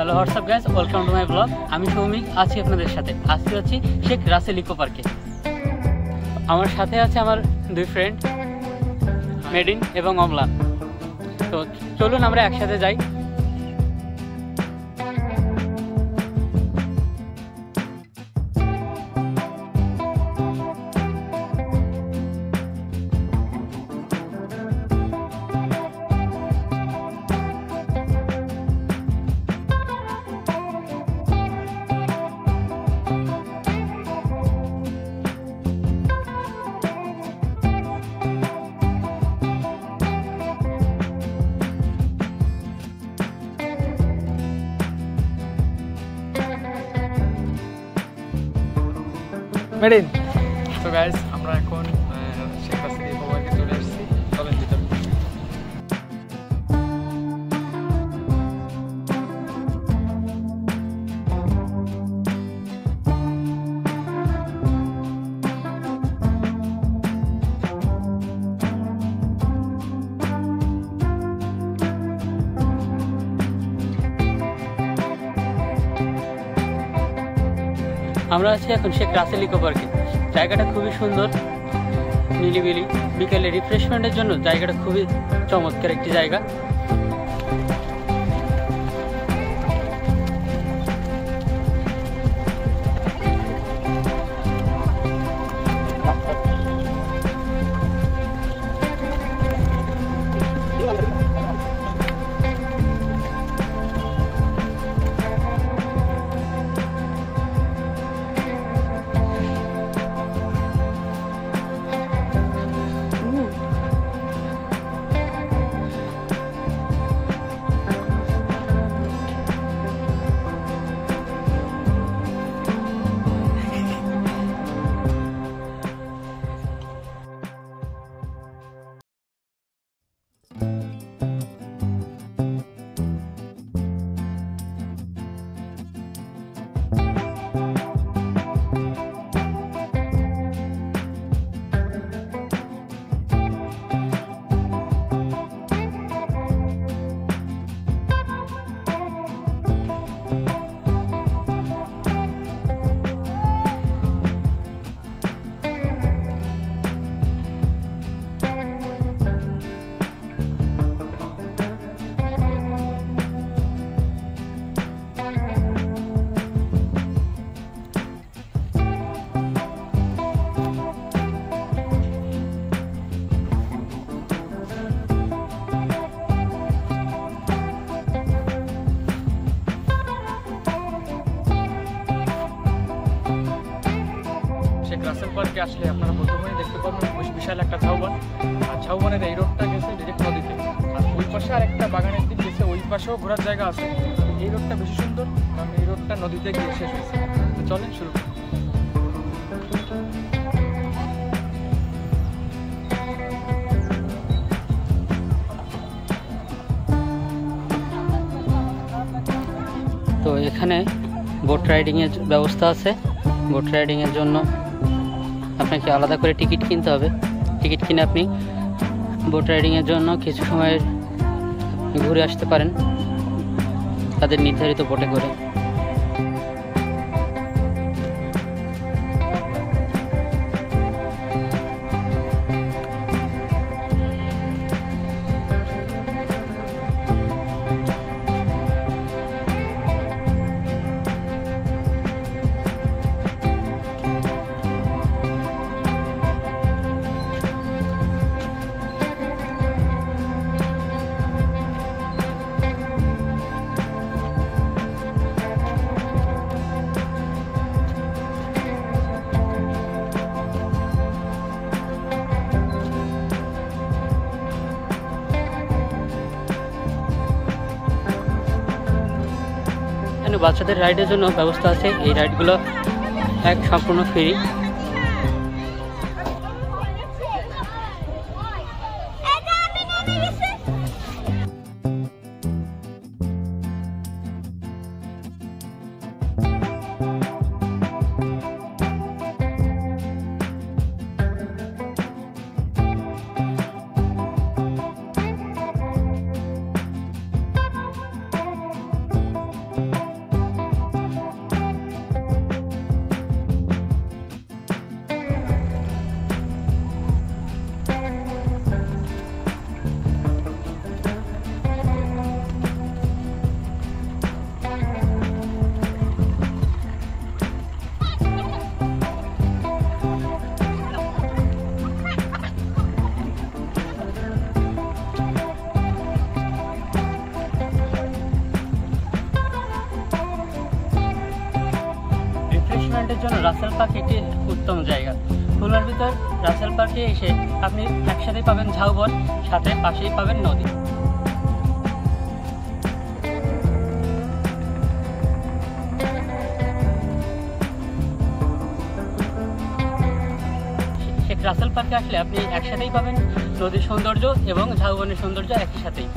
Hello WhatsApp guys, welcome to my blog. আমি সৌমিক আছি আপনাদের সাথে। আজকে আছি শেখ রাসেল ইকো পার্কে। আমার সাথে আছে আমার দুই ফ্রেন্ড মেডিন এবং অমলান। তো চলুন আমরা একসাথে যাই। মেডিন তো গাইস, আমরা এখন শেখ রাসেল ইকো পার্কে চলে এসেছি। চলেন ভিতরে। আমরা আছি এখন শেখ রাসেল ইকো পার্কে। জায়গাটা খুবই সুন্দর, নিরিবিলি। বিকেলে রিফ্রেশমেন্টের জন্য জায়গাটা খুবই চমৎকার একটি জায়গা। শেখ রাসেল পার্কে আসলে আপনারা প্রথমেই দেখতে পাবেন বিশাল একটা ঝাউবন। আর ঝাউবনের এই রোডটা গেছে ডিরেক্ট নদীতে, আর ওই পাশে আর একটা বাগানের দিক গেছে, ওই পাশেও ঘোরার জায়গা আছে। এই রোডটা বেশি সুন্দর, কারণ এই রোডটা নদীতে গিয়ে শেষ হয়েছে। তো চলেন শুরু করি। তো এখানে বোট রাইডিংয়ের ব্যবস্থা আছে। বোট রাইডিংয়ের জন্য আপনাকে আলাদা করে টিকিট কিনতে হবে। টিকিট কিনে আপনি বোট রাইডিংয়ের জন্য কিছু সময় ঘুরে আসতে পারেন তাদের নির্ধারিত বোটে করে। বাচ্চাদের রাইডের জন্য ব্যবস্থা আছে। এই রাইডগুলো সম্পূর্ণ ফ্রি। রাইডিংয়ের জন্য রাসেল পার্ক একটি উত্তম জায়গা। খুলনার ভিতর রাসেল পার্কে এসে আপনি একসাথেই পাবেন ঝাউবন, সাথে পাশেই পাবেন নদী। শেখ রাসেল পার্কে আসলে আপনি একসাথেই পাবেন নদীর সৌন্দর্য এবং ঝাউবনের সৌন্দর্য একই সাথেই।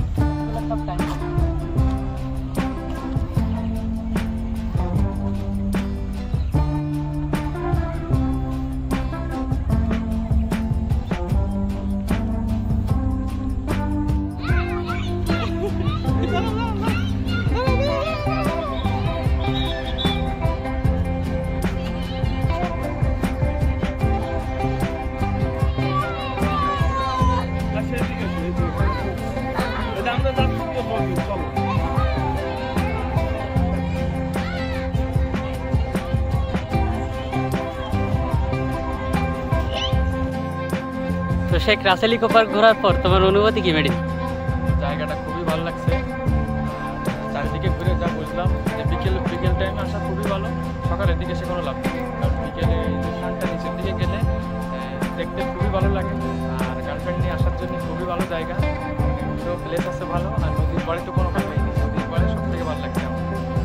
তো শেখ রাসেল ইকো পার্ক ঘোরার পর তোমার অনুভূতি কি মেডি? জায়গাটা খুবই ভালো লাগছে। চারিদিকে ঘুরে যা বুঝলাম যে বিকেল টাইমে আসা খুবই ভালো, সকালের দিকে সে কোনো লাভ নেই। কারণ বিকেলে সানটা নিচের দিকে গেলে দেখতে খুবই ভালো লাগে। আর গার্লফ্রেন্ড নিয়ে আসার জন্য খুবই ভালো জায়গা, তো প্লেস আছে ভালো। আর নদীর পরে তো কোনো কথাই নেই, নদীর পরে সব থেকে ভালো লাগছে আমার।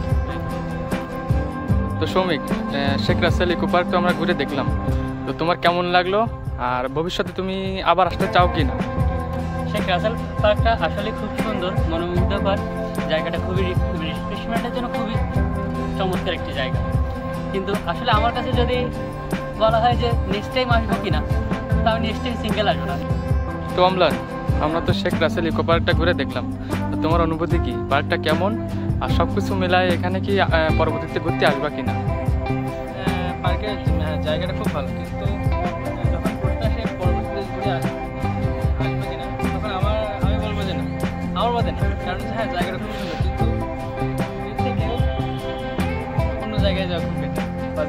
তো সৌমিক, শেখ রাসেল ইকো পার্ক তো আমরা ঘুরে দেখলাম, তো তোমার কেমন লাগলো? আর ভবিষ্যতে তুমি আবার আসতে চাও কি না? শেখ রাসেল পার্কটা আসলে খুব সুন্দর, মনোমুগ্ধকর জায়গাটা, খুবই রিফ্রেশমেন্টের জন্য খুবই চমৎকার একটি জায়গা। কিন্তু আসলে আমার কাছে যদি বলা হয় যে নেক্সট টাইম আসবো কিনা, তো আমি নেক্সট টাইম সিঙ্গেল আসবো না। তো আমরা তো শেখ রাসেল ইকো পার্কটা ঘুরে দেখলাম, তো তোমার অনুভূতি কি? পার্কটা কেমন? আর সব কিছু মেলায় এখানে কি পরবর্তীতে ঘুরতে আসবা কিনা? পার্কের জায়গাটা খুব ভালো, কিন্তু যখন ঘুরতে আসে পরবর্তীতে ঘুরে আসবে কিনা তখন আমি বলবো যে না, আমার মতে না। কারণ হ্যাঁ, জায়গাটা খুব সুন্দর, কিন্তু এর থেকে অন্য জায়গায় যাওয়া খুব বেটার।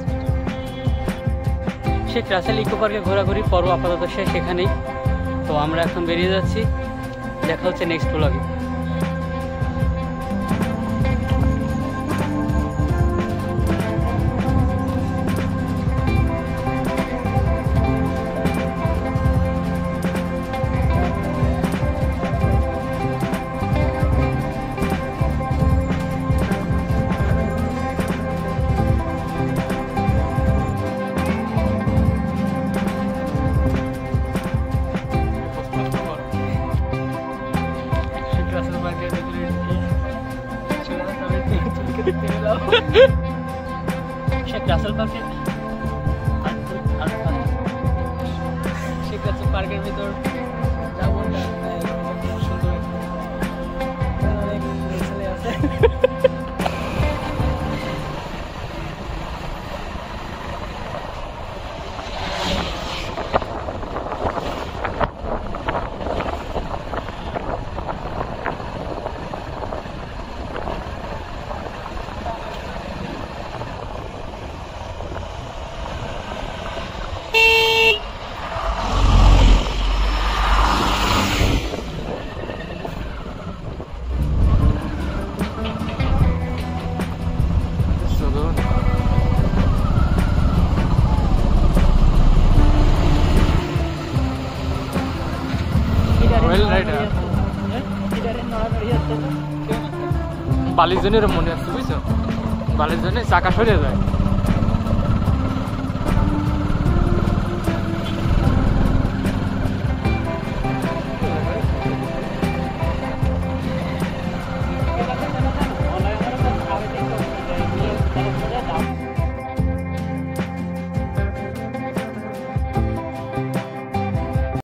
শেখ রাসেল ইকো পার্কে ঘোরাঘুরি পর্ব আপাতত শেষ এখানেই। তো আমরা এখন বেরিয়ে যাচ্ছি, দেখা হচ্ছে নেক্সট ব্লগে। শেখ রাসেল পার্কে শেখ রাসেল পার্কের ভিতর যাবো, সুন্দর অনেক ছেলে আছে। বালির জন্য মনে আসছে, বুঝছো? বালির জন্য চাকা সরে যায়।